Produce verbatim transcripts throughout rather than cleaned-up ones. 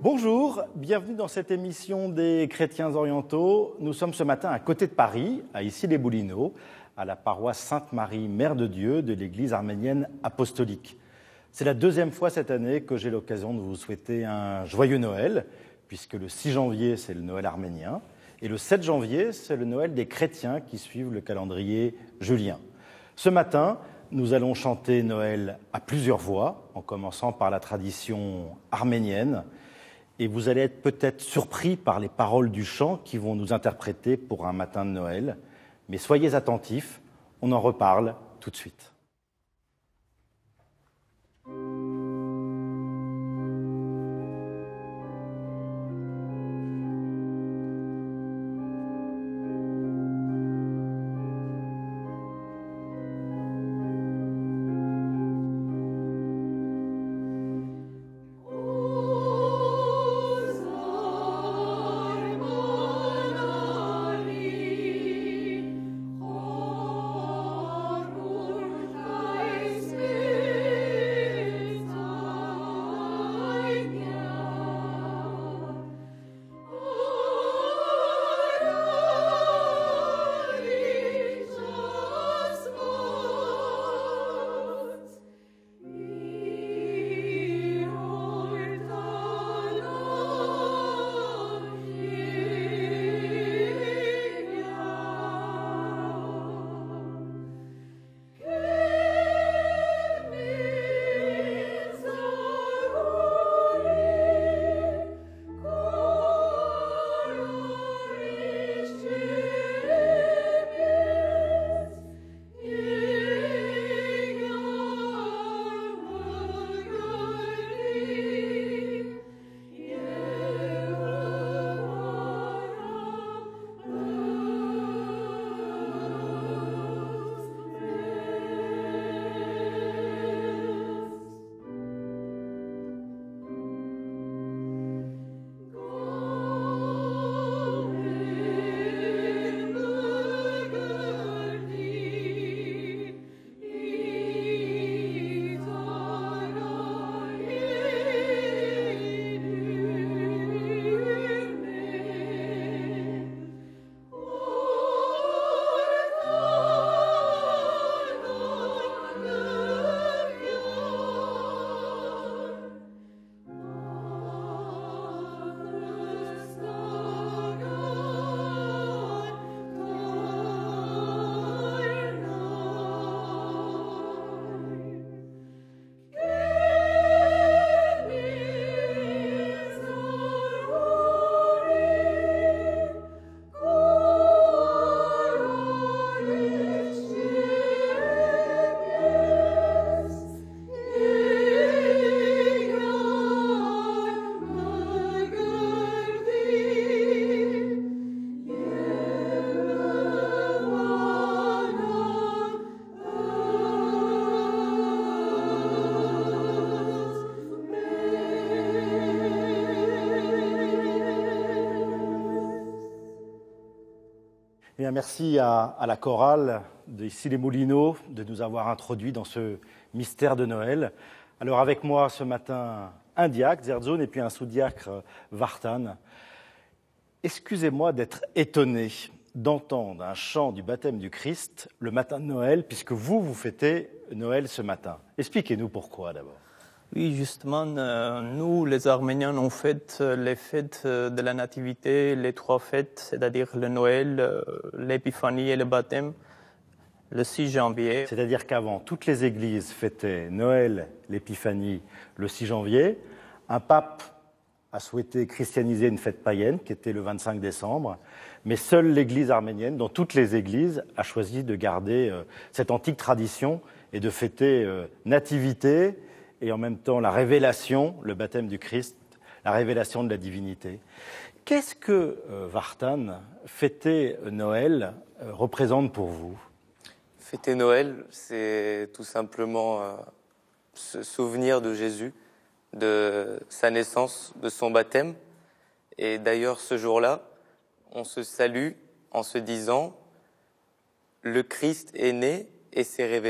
Bonjour, bienvenue dans cette émission des Chrétiens orientaux. Nous sommes ce matin à côté de Paris, à Issy-les-Moulineaux, à la paroisse Sainte-Marie, Mère de Dieu de l'Église arménienne apostolique. C'est la deuxième fois cette année que j'ai l'occasion de vous souhaiter un joyeux Noël, puisque le six janvier, c'est le Noël arménien, et le sept janvier, c'est le Noël des chrétiens qui suivent le calendrier julien. Ce matin, nous allons chanter Noël à plusieurs voix, en commençant par la tradition arménienne, et vous allez être peut-être surpris par les paroles du chant qui vont nous interpréter pour un matin de Noël. Mais soyez attentifs, on en reparle tout de suite. Bien, merci à, à la chorale d'Issy-les-Moulineaux de nous avoir introduits dans ce mystère de Noël. Alors avec moi ce matin, un diacre, Zerdzone, et puis un sous-diacre, Vartan. Excusez-moi d'être étonné d'entendre un chant du baptême du Christ le matin de Noël, puisque vous, vous fêtez Noël ce matin. Expliquez-nous pourquoi d'abord. Oui, justement, euh, nous, les Arméniens, on fête les fêtes de la Nativité, les trois fêtes, c'est-à-dire le Noël, euh, l'Épiphanie et le baptême, le six janvier. C'est-à-dire qu'avant, toutes les églises fêtaient Noël, l'Épiphanie, le six janvier. Un pape a souhaité christianiser une fête païenne, qui était le vingt-cinq décembre, mais seule l'Église arménienne, dans toutes les églises, a choisi de garder euh, cette antique tradition et de fêter euh, Nativité, et en même temps la révélation, le baptême du Christ, la révélation de la divinité. Qu'est-ce que, euh, Vartan, fêter Noël euh, représente pour vous ? Fêter Noël, c'est tout simplement euh, se souvenir de Jésus, de sa naissance, de son baptême. Et d'ailleurs, ce jour-là, on se salue en se disant « Le Christ est né et s'est révélé ».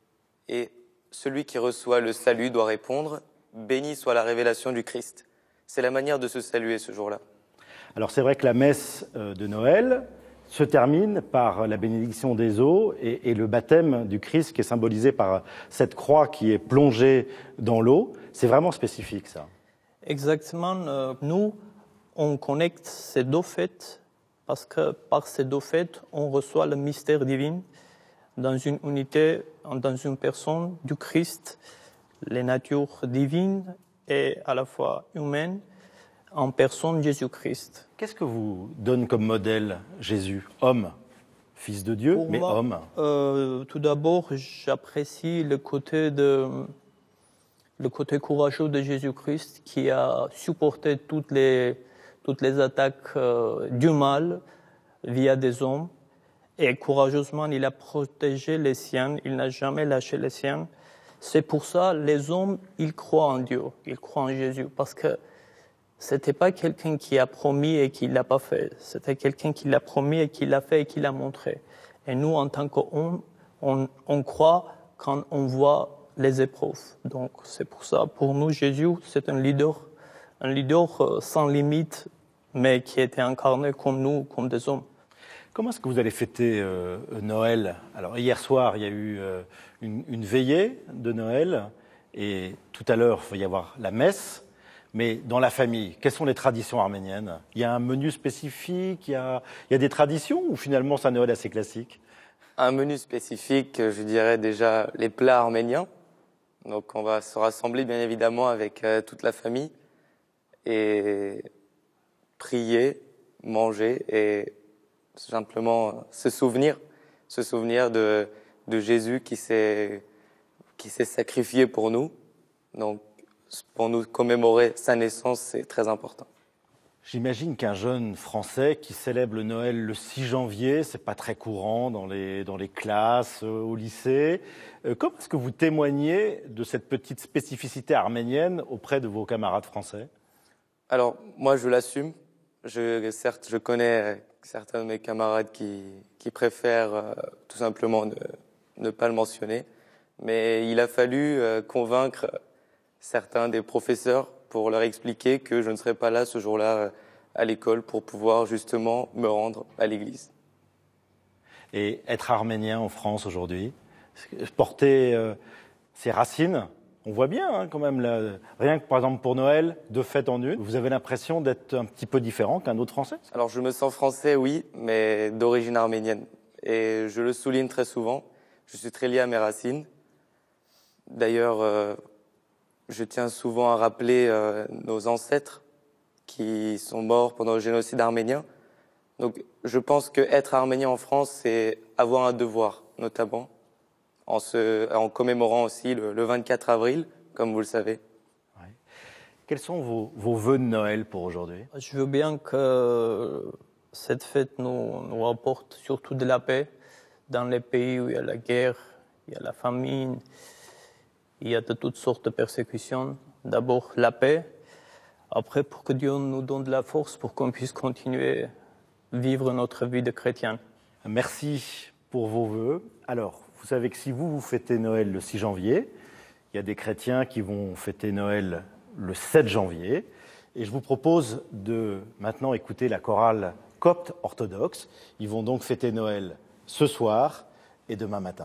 Et celui qui reçoit le salut doit répondre « Béni soit la révélation du Christ ». c'est la manière de se saluer ce jour-là. Alors c'est vrai que la messe de Noël se termine par la bénédiction des eaux et, et le baptême du Christ qui est symbolisé par cette croix qui est plongée dans l'eau. C'est vraiment spécifique, ça. Exactement. Euh, nous, on connecte ces deux fêtes parce que par ces deux fêtes, on reçoit le mystère divin dans une unité, dans une personne du Christ, les natures divines et à la fois humaines, en personne Jésus-Christ. Qu'est-ce que vous donne comme modèle Jésus? Homme, fils de Dieu, Pour mais moi, homme. Euh, tout d'abord, j'apprécie le côté de, le côté courageux de Jésus-Christ qui a supporté toutes les, toutes les attaques euh, du mal via des hommes. Et courageusement, il a protégé les siens, il n'a jamais lâché les siens. C'est pour ça les hommes, ils croient en Dieu, ils croient en Jésus, parce que c'était pas quelqu'un qui a promis et qui l'a pas fait. C'était quelqu'un qui l'a promis et qui l'a fait et qui l'a montré. Et nous, en tant qu'hommes, on, on croit quand on voit les épreuves. Donc, c'est pour ça, pour nous, Jésus, c'est un leader, un leader sans limite, mais qui était incarné comme nous, comme des hommes. Comment est-ce que vous allez fêter euh, Noël? Alors, hier soir, il y a eu euh, une, une veillée de Noël, et tout à l'heure, il va y avoir la messe. Mais dans la famille, quelles sont les traditions arméniennes? Il y a un menu spécifique, il y a, il y a des traditions, ou finalement c'est un Noël assez classique? Un menu spécifique, je dirais déjà les plats arméniens. Donc on va se rassembler bien évidemment avec euh, toute la famille et prier, manger et simplement se souvenir, se souvenir de, de Jésus qui s'est, qui s'est sacrifié pour nous. Donc pour nous commémorer sa naissance, c'est très important. J'imagine qu'un jeune Français qui célèbre le Noël le six janvier, c'est pas très courant dans les, dans les classes, euh, au lycée. Euh, comment est-ce que vous témoignez de cette petite spécificité arménienne auprès de vos camarades français? Alors, moi, je l'assume. Je, certes, je connais certains de mes camarades qui, qui préfèrent euh, tout simplement ne, ne pas le mentionner. Mais il a fallu euh, convaincre certains des professeurs pour leur expliquer que je ne serais pas là ce jour-là à l'école pour pouvoir justement me rendre à l'église. Et être arménien en France aujourd'hui, porter euh, ses racines, on voit bien hein, quand même, là, rien que par exemple pour Noël, deux fêtes en une, vous avez l'impression d'être un petit peu différent qu'un autre Français? Alors je me sens français, oui, mais d'origine arménienne. Et je le souligne très souvent, je suis très lié à mes racines. D'ailleurs, euh, je tiens souvent à rappeler euh, nos ancêtres qui sont morts pendant le génocide arménien. Donc, je pense qu'être arménien en France, c'est avoir un devoir, notamment, en, se, en commémorant aussi le, le vingt-quatre avril, comme vous le savez. Ouais. Quels sont vos, vos vœux de Noël pour aujourd'hui? Je veux bien que cette fête nous, nous apporte surtout de la paix dans les pays où il y a la guerre, il y a la famine, il y a de toutes sortes de persécutions. D'abord la paix, après pour que Dieu nous donne de la force pour qu'on puisse continuer à vivre notre vie de chrétien. Merci pour vos vœux. Alors, vous savez que si vous, vous fêtez Noël le six janvier, il y a des chrétiens qui vont fêter Noël le sept janvier. Et je vous propose de maintenant écouter la chorale copte orthodoxe. Ils vont donc fêter Noël ce soir et demain matin.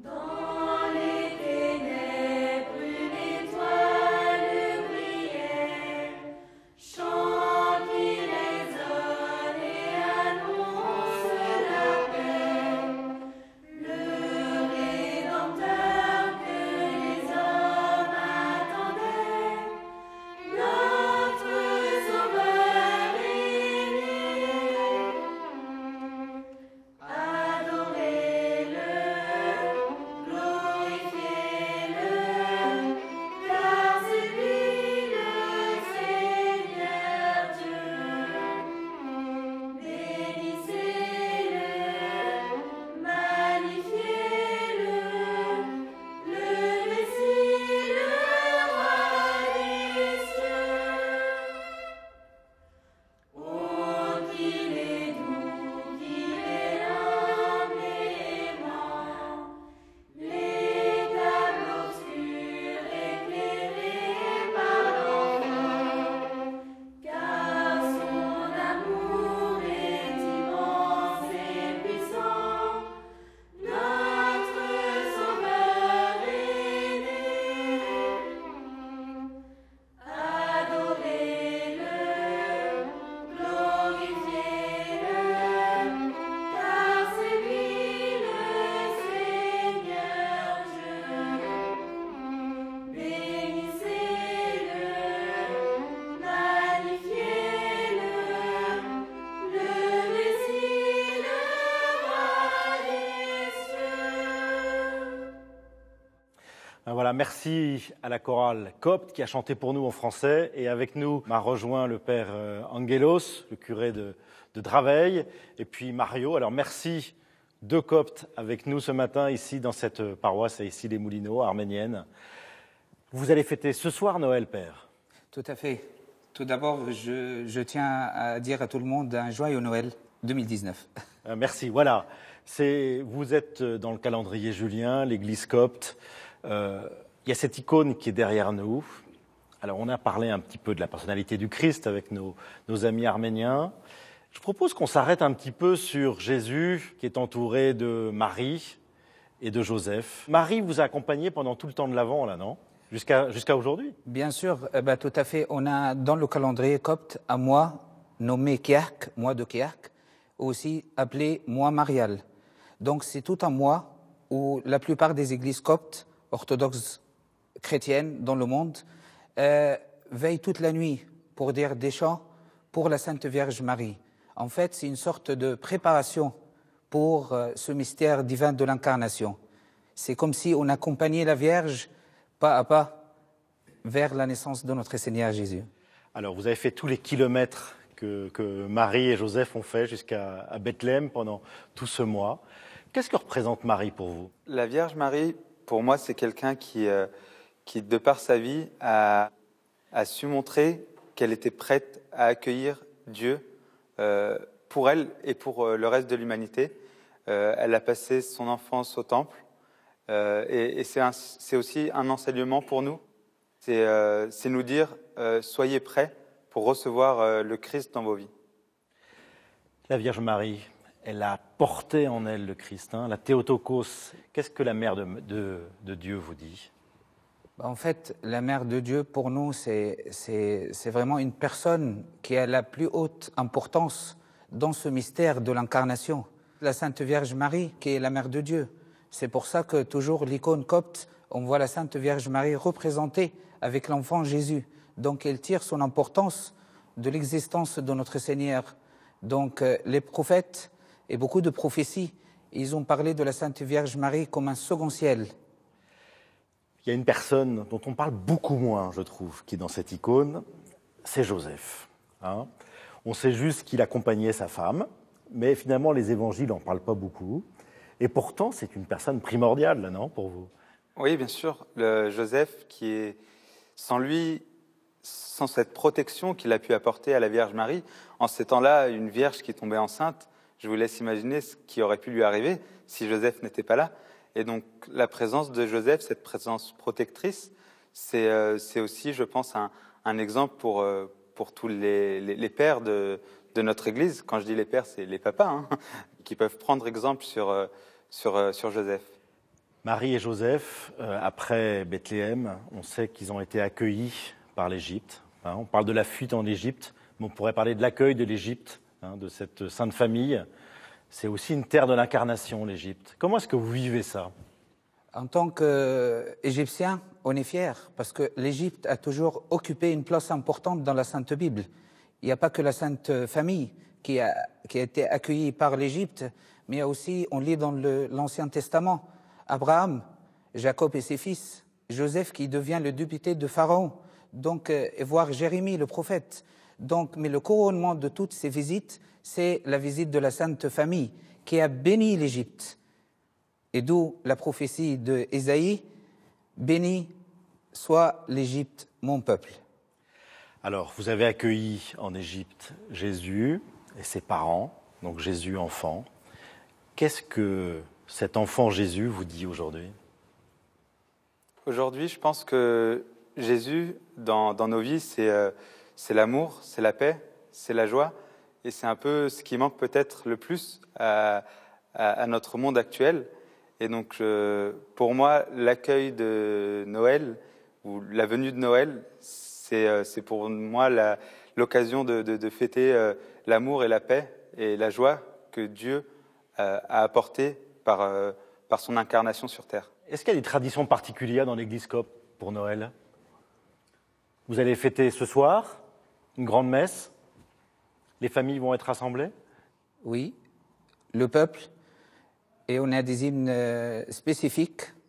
Dans les ténèbres, une étoile brillait. Voilà, merci à la chorale copte qui a chanté pour nous en français. Et avec nous m'a rejoint le père Angelos, le curé de, de Draveil, et puis Mario. Alors merci de coptes avec nous ce matin ici dans cette paroisse, ici les Moulineaux, arménienne. Vous allez fêter ce soir Noël, père? Tout à fait. Tout d'abord, je, je tiens à dire à tout le monde un joyeux Noël deux mille dix-neuf. Euh, merci, voilà. C'est, vous êtes dans le calendrier julien, l'église copte. Euh, il y a cette icône qui est derrière nous. Alors, on a parlé un petit peu de la personnalité du Christ avec nos, nos amis arméniens. Je propose qu'on s'arrête un petit peu sur Jésus, qui est entouré de Marie et de Joseph. Marie vous a accompagné pendant tout le temps de l'Avent, là, non? Jusqu'à, jusqu'à aujourd'hui? Bien sûr, eh ben, tout à fait. On a dans le calendrier copte un mois nommé Kiark, mois de Kiark, aussi appelé mois marial. Donc c'est tout un mois où la plupart des églises coptes, orthodoxes chrétiennes dans le monde, euh, veillent toute la nuit pour dire des chants pour la Sainte Vierge Marie. En fait, c'est une sorte de préparation pour euh, ce mystère divin de l'incarnation. C'est comme si on accompagnait la Vierge pas à pas vers la naissance de notre Seigneur Jésus. Alors, vous avez fait tous les kilomètres que, que Marie et Joseph ont fait jusqu'à à Bethléem pendant tout ce mois. Qu'est-ce que représente Marie pour vous? La Vierge Marie, pour moi, c'est quelqu'un qui, euh, qui, de par sa vie, a, a su montrer qu'elle était prête à accueillir Dieu euh, pour elle et pour euh, le reste de l'humanité. Euh, elle a passé son enfance au temple. Euh, et et c'est, un, c'est aussi un enseignement pour nous. C'est, euh, c'est nous dire, euh, soyez prêts pour recevoir euh, le Christ dans vos vies. La Vierge Marie, elle a porté en elle le Christ, hein, la Théotokos. Qu'est-ce que la mère de, de, de Dieu vous dit? En fait, la mère de Dieu, pour nous, c'est, c'est, c'est vraiment une personne qui a la plus haute importance dans ce mystère de l'incarnation. La Sainte Vierge Marie, qui est la mère de Dieu. C'est pour ça que toujours l'icône copte, on voit la Sainte Vierge Marie représentée avec l'enfant Jésus. Donc elle tire son importance de l'existence de notre Seigneur. Donc euh, les prophètes et beaucoup de prophéties, ils ont parlé de la Sainte Vierge Marie comme un second ciel. Il y a une personne dont on parle beaucoup moins, je trouve, qui est dans cette icône, c'est Joseph. Hein. On sait juste qu'il accompagnait sa femme, mais finalement les évangiles n'en parlent pas beaucoup. Et pourtant, c'est une personne primordiale, là, non, pour vous? Oui, bien sûr. Le Joseph, qui est, sans lui, sans cette protection qu'il a pu apporter à la Vierge Marie, en ces temps-là, une Vierge qui tombait enceinte, je vous laisse imaginer ce qui aurait pu lui arriver si Joseph n'était pas là. Et donc, la présence de Joseph, cette présence protectrice, c'est, euh, c'est aussi, je pense, un, un exemple pour, euh, pour tous les, les, les pères de, de notre Église. Quand je dis les pères, c'est les papas, hein, qui peuvent prendre exemple sur, euh, sur, euh, sur Joseph. Marie et Joseph, euh, après Bethléem, on sait qu'ils ont été accueillis par l'Égypte. Hein, on parle de la fuite en Égypte, mais on pourrait parler de l'accueil de l'Égypte, hein, de cette sainte famille. C'est aussi une terre de l'incarnation, l'Égypte. Comment est-ce que vous vivez ça? En tant qu'Égyptien, on est fiers parce que l'Égypte a toujours occupé une place importante dans la Sainte Bible. Il n'y a pas que la Sainte Famille qui a, qui a été accueillie par l'Égypte, mais il y a aussi, on lit dans le, l'Ancien Testament, Abraham, Jacob et ses fils, Joseph qui devient le député de Pharaon, donc, euh, et voir Jérémie, le prophète. Donc, mais le couronnement de toutes ces visites, c'est la visite de la Sainte Famille qui a béni l'Égypte. Et d'où la prophétie d'Ésaïe, « Béni soit l'Égypte, mon peuple ». Alors, vous avez accueilli en Égypte Jésus et ses parents, donc Jésus enfant. Qu'est-ce que cet enfant Jésus vous dit aujourd'hui? Aujourd'hui, je pense que Jésus, dans, dans nos vies, c'est, euh, c'est l'amour, c'est la paix, c'est la joie. Et c'est un peu ce qui manque peut-être le plus à, à, à notre monde actuel. Et donc, je, pour moi, l'accueil de Noël, ou la venue de Noël, c'est, euh, c'est pour moi la, l'occasion de, de, de fêter euh, l'amour et la paix et la joie que Dieu euh, a apporté par, euh, par son incarnation sur terre. Est-ce qu'il y a des traditions particulières dans l'Église copte pour Noël? Vous allez fêter ce soir une grande messe? Les familles vont être rassemblées? Oui, le peuple. Et on a des hymnes spécifiques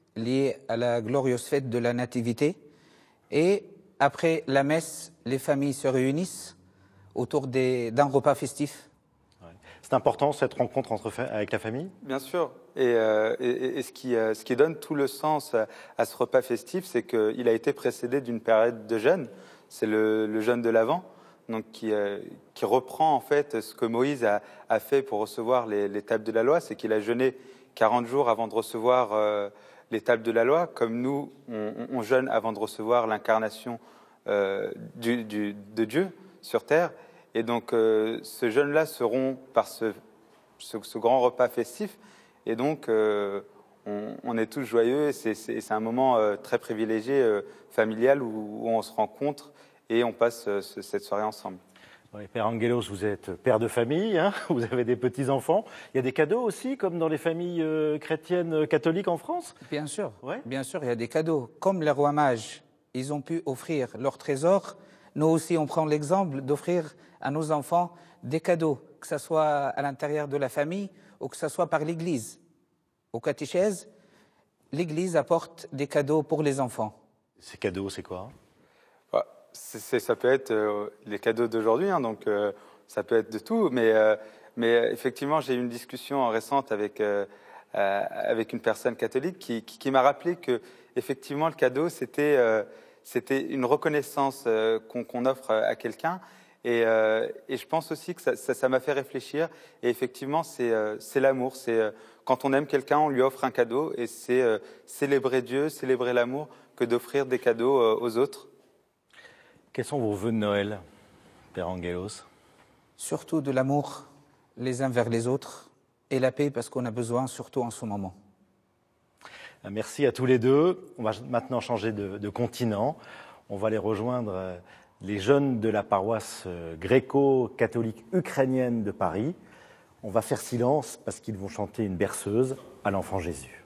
liée à la glorieuse fête de la Nativité. Et après la messe, les familles se réunissent autour des, d'un repas festif. C'est important cette rencontre entre, avec la famille? Bien sûr. Et, euh, et, et ce, qui, euh, ce qui donne tout le sens à, à ce repas festif, c'est qu'il a été précédé d'une période de jeûne. C'est le, le jeûne de l'Avent, donc qui, euh, qui reprend en fait ce que Moïse a, a fait pour recevoir les, les tables de la loi. C'est qu'il a jeûné quarante jours avant de recevoir euh, les tables de la loi, comme nous, on, on jeûne avant de recevoir l'incarnation euh, du, du, de Dieu sur terre. Et donc, euh, ce jeûne-là se rompt par ce, ce, ce grand repas festif. Et donc, euh, on, on est tous joyeux. Et c'est, c'est, c'est un moment euh, très privilégié, euh, familial, où, où on se rencontre et on passe euh, ce, cette soirée ensemble. Oui, Père Angelos, vous êtes père de famille, hein, vous avez des petits-enfants. Il y a des cadeaux aussi, comme dans les familles euh, chrétiennes euh, catholiques en France? Bien sûr, ouais. bien sûr, il y a des cadeaux. Comme les rois mages, ils ont pu offrir leurs trésors. Nous aussi, on prend l'exemple d'offrir à nos enfants des cadeaux, que ce soit à l'intérieur de la famille ou que ce soit par l'Église. Au catéchèse, l'Église apporte des cadeaux pour les enfants. Ces cadeaux, c'est quoi? bah, c'est, c'est, Ça peut être euh, les cadeaux d'aujourd'hui, hein, donc euh, ça peut être de tout. Mais, euh, mais effectivement, j'ai eu une discussion récente avec, euh, euh, avec une personne catholique qui, qui, qui m'a rappelé que effectivement, le cadeau, c'était... Euh, C'était une reconnaissance euh, qu'on, qu'on offre à quelqu'un. Et, euh, et je pense aussi que ça, ça, ça m'a fait réfléchir. Et effectivement, c'est, euh, c'est l'amour. C'est, euh, quand on aime quelqu'un, on lui offre un cadeau. Et c'est euh, célébrer Dieu, célébrer l'amour, que d'offrir des cadeaux euh, aux autres. Quels sont vos vœux de Noël, Père Angelos? Surtout de l'amour les uns vers les autres et la paix, parce qu'on a besoin, surtout en ce moment. Merci à tous les deux. On va maintenant changer de, de continent. On va aller rejoindre les jeunes de la paroisse gréco-catholique ukrainienne de Paris. On va faire silence parce qu'ils vont chanter une berceuse à l'enfant Jésus.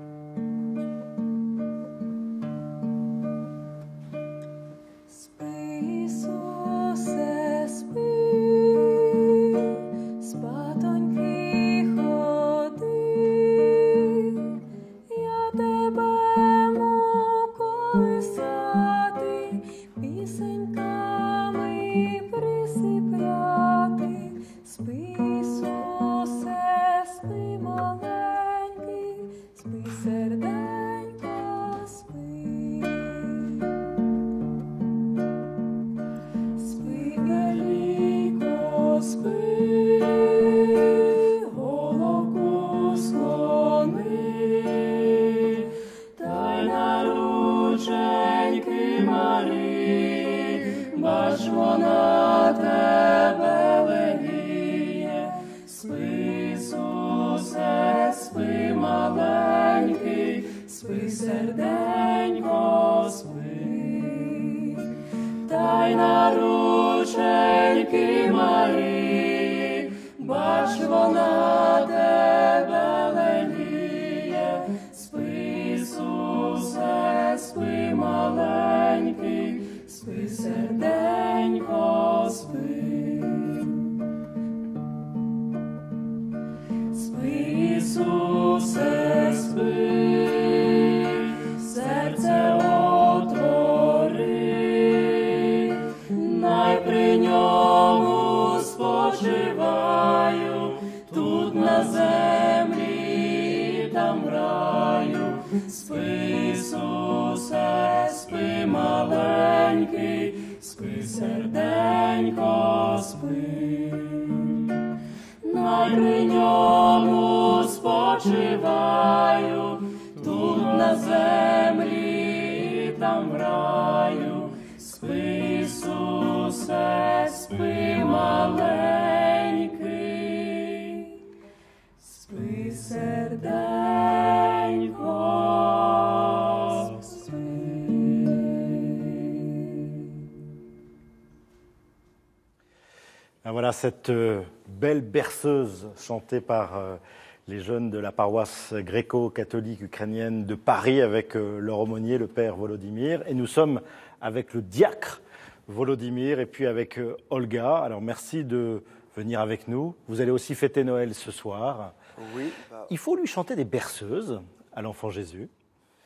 Voilà cette belle berceuse chantée par les jeunes de la paroisse gréco-catholique ukrainienne de Paris avec leur aumônier, le père Volodymyr. Et nous sommes avec le diacre Volodymyr et puis avec Olga. Alors merci de venir avec nous. Vous allez aussi fêter Noël ce soir. Oui. Bah... Il faut lui chanter des berceuses à l'enfant Jésus.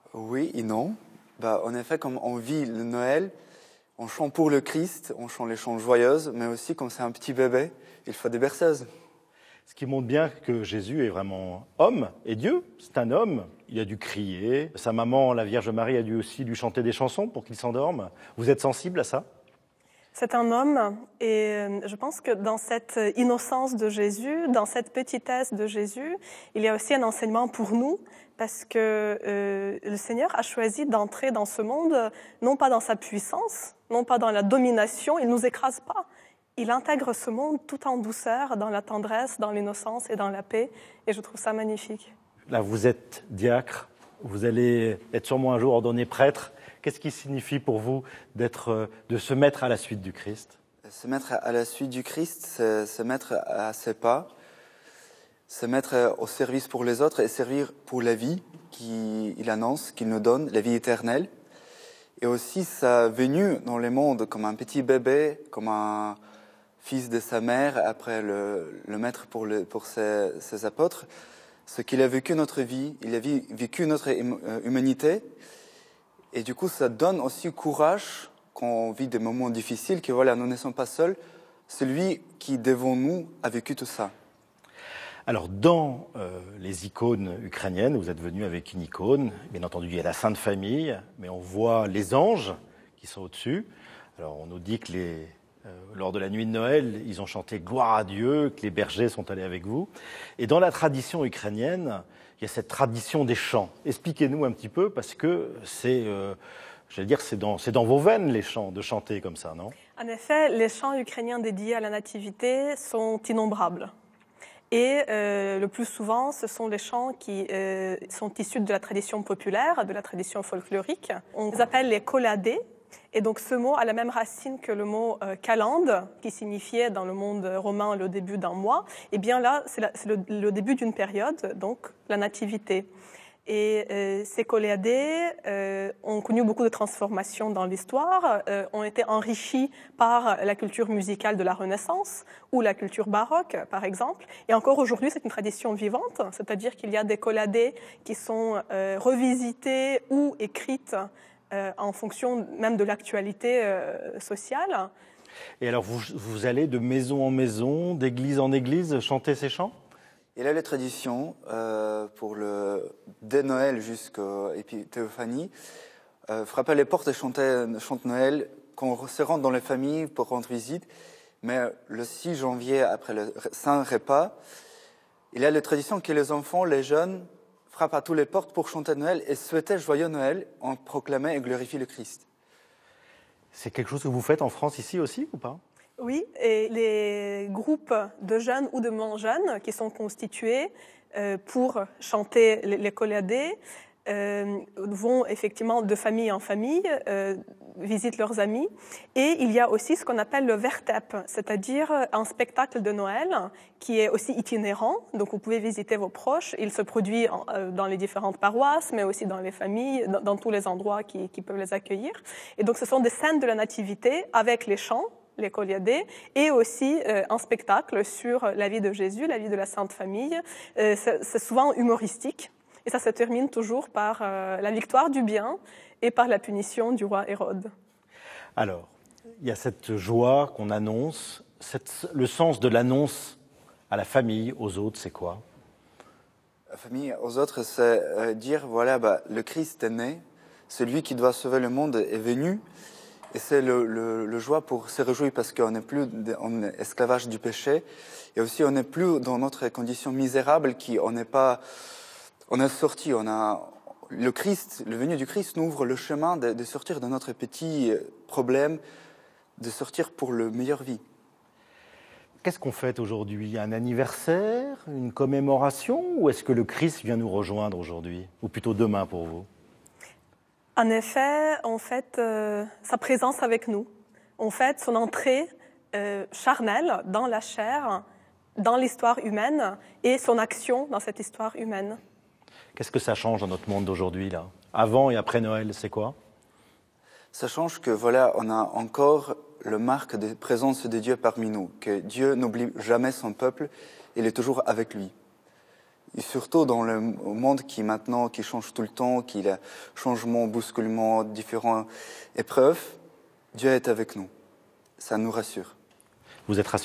Oui et non. Bah, en effet, comme on vit le Noël, on chante pour le Christ, on chante les chants joyeuses, mais aussi comme c'est un petit bébé, il faut des berceuses. Ce qui montre bien que Jésus est vraiment homme et Dieu. C'est un homme, il a dû crier. Sa maman, la Vierge Marie, a dû aussi lui chanter des chansons pour qu'il s'endorme. Vous êtes sensible à ça ? C'est un homme et je pense que dans cette innocence de Jésus, dans cette petitesse de Jésus, il y a aussi un enseignement pour nous parce que euh, le Seigneur a choisi d'entrer dans ce monde non pas dans sa puissance, non pas dans la domination, il ne nous écrase pas. Il intègre ce monde tout en douceur, dans la tendresse, dans l'innocence et dans la paix et je trouve ça magnifique. Là, vous êtes diacre, vous allez être sûrement un jour ordonné prêtre. Qu'est-ce qui signifie pour vous d'être, de se mettre à la suite du Christ ? Se mettre à la suite du Christ, c'est se mettre à ses pas, se mettre au service pour les autres et servir pour la vie qu'il annonce, qu'il nous donne, la vie éternelle. Et aussi sa venue dans le monde comme un petit bébé, comme un fils de sa mère, après le, le mettre pour, le, pour ses, ses apôtres, ce qu'il a vécu notre vie, il a vécu notre humanité. Et du coup, ça donne aussi courage quand on vit des moments difficiles, que voilà, nous ne sommes pas seuls. Celui qui, devant nous, a vécu tout ça. Alors, dans euh, les icônes ukrainiennes, vous êtes venu avec une icône. Bien entendu, il y a la Sainte Famille, mais on voit les anges qui sont au-dessus. Alors, on nous dit que les, euh, lors de la nuit de Noël, ils ont chanté « Gloire à Dieu », que les bergers sont allés avec vous. Et dans la tradition ukrainienne, il y a cette tradition des chants. Expliquez-nous un petit peu, parce que c'est, euh, j'allais dire, c'est dans, c'est dans vos veines, les chants, de chanter comme ça, non ? En effet, les chants ukrainiens dédiés à la Nativité sont innombrables. Et euh, le plus souvent, ce sont des chants qui euh, sont issus de la tradition populaire, de la tradition folklorique. On les appelle les koladés. Et donc ce mot a la même racine que le mot euh, kalende, qui signifiait dans le monde romain le début d'un mois. Et bien là, c'est, la, c'est le, le début d'une période, donc la nativité. Et euh, ces koladés euh, ont connu beaucoup de transformations dans l'histoire, euh, ont été enrichis par la culture musicale de la Renaissance ou la culture baroque, par exemple. Et encore aujourd'hui, c'est une tradition vivante, c'est-à-dire qu'il y a des koladés qui sont euh, revisités ou écrites Euh, en fonction même de l'actualité euh, sociale. Et alors, vous, vous allez de maison en maison, d'église en église, chanter ces chants ? Il y a les traditions euh, pour le, dès Noël jusqu'à Épithéophanie, euh, frapper les portes et chanter, chanter Noël, qu'on se rende dans les familles pour rendre visite. Mais le six janvier, après le Saint Repas, il y a les traditions que les enfants, les jeunes, frappe à toutes les portes pour chanter Noël et souhaiter joyeux Noël en proclamant et glorifier le Christ. C'est quelque chose que vous faites en France ici aussi ou pas ? Oui, et les groupes de jeunes ou de moins jeunes qui sont constitués euh, pour chanter les, les koladés euh, vont effectivement de famille en famille, euh, visitent leurs amis. Et il y a aussi ce qu'on appelle le vertep, c'est-à-dire un spectacle de Noël qui est aussi itinérant. Donc vous pouvez visiter vos proches. Il se produit en, euh, dans les différentes paroisses, mais aussi dans les familles, dans, dans tous les endroits qui, qui peuvent les accueillir. Et donc ce sont des scènes de la Nativité avec les chants, les koladés, et aussi euh, un spectacle sur la vie de Jésus, la vie de la Sainte Famille. Euh, c'est, c'est souvent humoristique. Et ça se termine toujours par euh, la victoire du bien et par la punition du roi Hérode. Alors, il y a cette joie qu'on annonce. Cette, le sens de l'annonce à la famille, aux autres, c'est quoi ? La famille aux autres, c'est euh, dire, voilà, bah, le Christ est né, celui qui doit sauver le monde est venu, et c'est le, le, le joie pour se réjouir parce qu'on n'est plus en esclavage du péché, et aussi on n'est plus dans notre condition misérable, qui on n'est pas... On est sorti, on a le Christ, le venu du Christ nous ouvre le chemin de, de sortir de notre petit problème, de sortir pour le meilleure vie. Qu'est-ce qu'on fête aujourd'hui ? Un anniversaire, une commémoration, ou est-ce que le Christ vient nous rejoindre aujourd'hui, ou plutôt demain pour vous ? En effet, on fête euh, sa présence avec nous. On fête son entrée euh, charnelle dans la chair, dans l'histoire humaine, et son action dans cette histoire humaine. Qu'est-ce que ça change dans notre monde d'aujourd'hui, là ? Avant et après Noël, c'est quoi ? Ça change que, voilà, on a encore le marque de présence de Dieu parmi nous, que Dieu n'oublie jamais son peuple, il est toujours avec lui. Et surtout dans le monde qui maintenant, qui change tout le temps, qui a changement, bousculement, différentes épreuves, Dieu est avec nous. Ça nous rassure. Vous êtes rassuré ?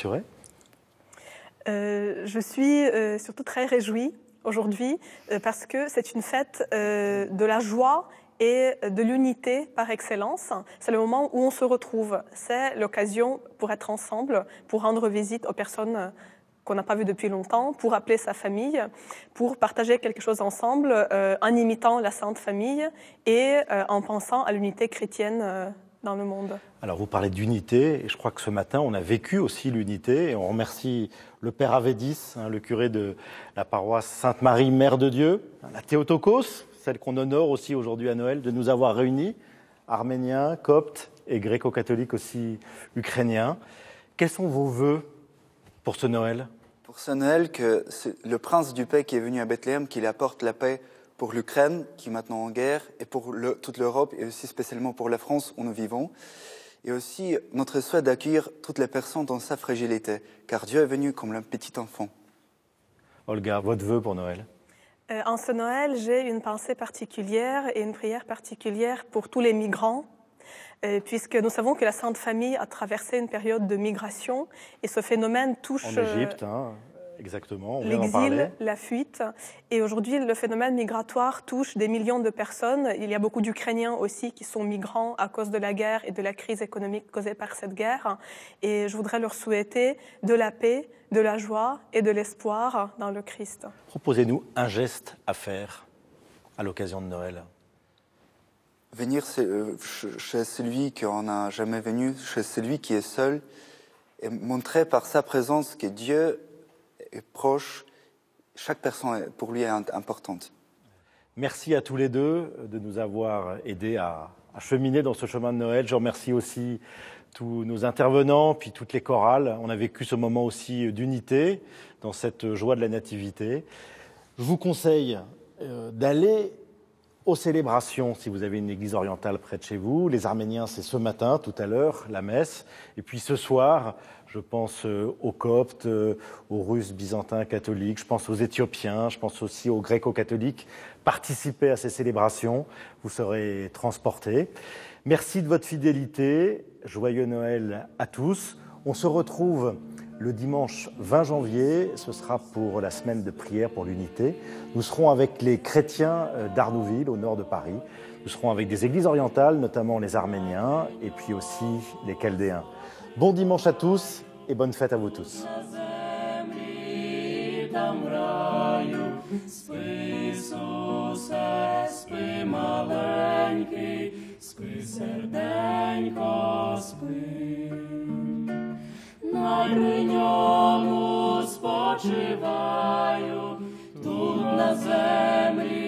Euh, je suis euh, surtout très réjouie aujourd'hui euh, parce que c'est une fête euh, de la joie et de l'unité par excellence. C'est le moment où on se retrouve. C'est l'occasion pour être ensemble, pour rendre visite aux personnes qu'on n'a pas vues depuis longtemps, pour appeler sa famille, pour partager quelque chose ensemble euh, en imitant la Sainte Famille et euh, en pensant à l'unité chrétienne euh, dans le monde. Alors vous parlez d'unité, et je crois que ce matin on a vécu aussi l'unité, et on remercie le Père Avédis, hein, le curé de la paroisse Sainte-Marie, Mère de Dieu, la Théotokos, celle qu'on honore aussi aujourd'hui à Noël, de nous avoir réunis, arméniens, coptes et gréco-catholiques aussi ukrainiens. Quels sont vos vœux pour ce Noël ? Pour ce Noël, que c'est le prince du paix qui est venu à Bethléem, qu'il apporte la paix pour l'Ukraine, qui est maintenant en guerre, et pour le, toute l'Europe, et aussi spécialement pour la France où nous vivons. Et aussi notre souhait d'accueillir toutes les personnes dans sa fragilité, car Dieu est venu comme un petit enfant. Olga, votre vœu pour Noël ? Euh, en ce Noël, j'ai une pensée particulière et une prière particulière pour tous les migrants, euh, puisque nous savons que la Sainte Famille a traversé une période de migration, et ce phénomène touche... En Égypte, hein. Exactement, on vient d'en parler. L'exil, la fuite. Et aujourd'hui, le phénomène migratoire touche des millions de personnes. Il y a beaucoup d'Ukrainiens aussi qui sont migrants à cause de la guerre et de la crise économique causée par cette guerre. Et je voudrais leur souhaiter de la paix, de la joie et de l'espoir dans le Christ. Proposez-nous un geste à faire à l'occasion de Noël. Venir chez celui qu'on n'a jamais venu, chez celui qui est seul, et montrer par sa présence que Dieu est proche, chaque personne pour lui est importante. Merci à tous les deux de nous avoir aidés à, à cheminer dans ce chemin de Noël. Je remercie aussi tous nos intervenants, puis toutes les chorales. On a vécu ce moment aussi d'unité dans cette joie de la Nativité. Je vous conseille euh, d'aller aux célébrations, si vous avez une église orientale près de chez vous. Les Arméniens, c'est ce matin, tout à l'heure, la messe. Et puis ce soir, je pense aux Coptes, aux Russes byzantins catholiques, je pense aux Éthiopiens, je pense aussi aux Gréco-catholiques. Participez à ces célébrations, vous serez transportés. Merci de votre fidélité, joyeux Noël à tous. On se retrouve le dimanche vingt janvier, ce sera pour la semaine de prière pour l'unité. Nous serons avec les chrétiens d'Arnouville, au nord de Paris. Nous serons avec des églises orientales, notamment les Arméniens, et puis aussi les Chaldéens. Bon dimanche à tous et bonne fête à vous tous. Спочиваю тут на землі.